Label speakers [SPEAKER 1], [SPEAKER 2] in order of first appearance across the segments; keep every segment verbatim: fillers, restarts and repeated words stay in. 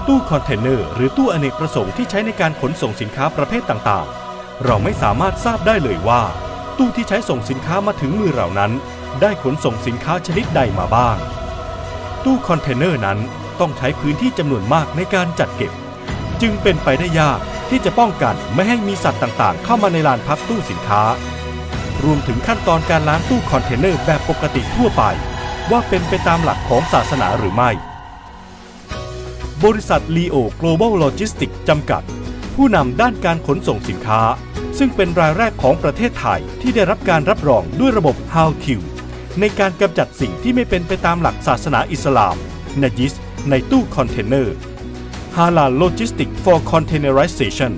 [SPEAKER 1] ตู้คอนเทนเนอร์หรือตู้อเนกประสงค์ที่ใช้ในการขนส่งสินค้าประเภทต่างๆเราไม่สามารถทราบได้เลยว่าตู้ที่ใช้ส่งสินค้ามาถึงมือเรานั้นได้ขนส่งสินค้าชนิดใดมาบ้างตู้คอนเทนเนอร์นั้นต้องใช้พื้นที่จำนวนมากในการจัดเก็บจึงเป็นไปได้ยากที่จะป้องกันไม่ให้มีสัตว์ต่างๆเข้ามาในลานพักตู้สินค้ารวมถึงขั้นตอนการล้างตู้คอนเทนเนอร์แบบปกติทั่วไปว่าเป็นไปตามหลักของศาสนาหรือไม่บริษัท ลีโอ Global Logistics จำกัดผู้นำด้านการขนส่งสินค้าซึ่งเป็นรายแรกของประเทศไทยที่ได้รับการรับรองด้วยระบบ ฮาล คิว ในการกำจัดสิ่งที่ไม่เป็นไปตามหลักศาสนาอิสลามนะญิสในตู้คอนเทนเนอร์ Halal Logistics for Containerization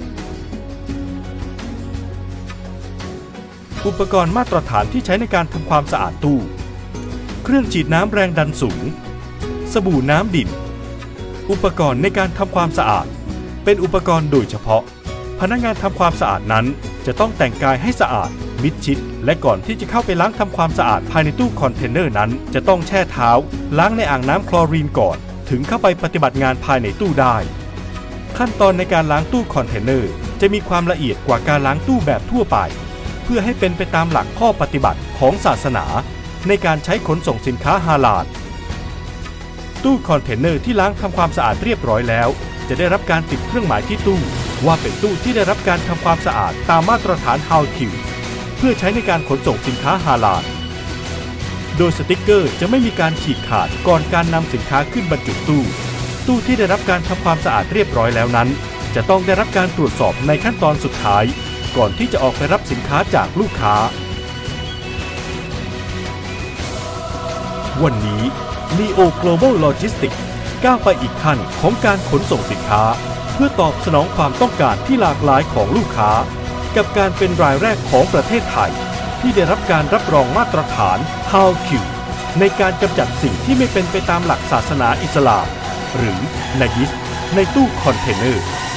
[SPEAKER 1] อุปกรณ์มาตรฐานที่ใช้ในการทำความสะอาดตู้เครื่องฉีดน้ำแรงดันสูงสบู่น้ำดินอุปกรณ์ในการทำความสะอาดเป็นอุปกรณ์โดยเฉพาะพนักงานทำความสะอาดนั้นจะต้องแต่งกายให้สะอาดมิดชิดและก่อนที่จะเข้าไปล้างทำความสะอาดภายในตู้คอนเทนเนอร์นั้นจะต้องแช่เท้าล้างในอ่างน้ำคลอรีนก่อนถึงเข้าไปปฏิบัติงานภายในตู้ได้ขั้นตอนในการล้างตู้คอนเทนเนอร์จะมีความละเอียดกว่าการล้างตู้แบบทั่วไปเพื่อให้เป็นไปตามหลักข้อปฏิบัติของศาสนาในการใช้ขนส่งสินค้าฮาลาลตู้คอนเทนเนอร์ที่ล้างทำความสะอาดเรียบร้อยแล้วจะได้รับการติดเครื่องหมายที่ตู้ว่าเป็นตู้ที่ได้รับการทำความสะอาดตามมาตรฐาน ฮาล คิว เพื่อใช้ในการขนส่งสินค้าฮาลาลโดยสติ๊กเกอร์จะไม่มีการฉีกขาดก่อนการนำสินค้าขึ้นบรรจุตู้ตู้ที่ได้รับการทำความสะอาดเรียบร้อยแล้วนั้นจะต้องได้รับการตรวจสอบในขั้นตอนสุดท้ายก่อนที่จะออกไปรับสินค้าจากลูกค้าวันนี้ ลีโอ Global Logistics ก้าวไปอีกขั้นของการขนส่งสินค้าเพื่อตอบสนองความต้องการที่หลากหลายของลูกค้ากับการเป็นรายแรกของประเทศไทยที่ได้รับการรับรองมาตรฐาน ฮาล คิว ในการกำจัดสิ่งที่ไม่เป็นไปตามหลักศาสนาอิสลามหรือนะญิสในตู้คอนเทนเนอร์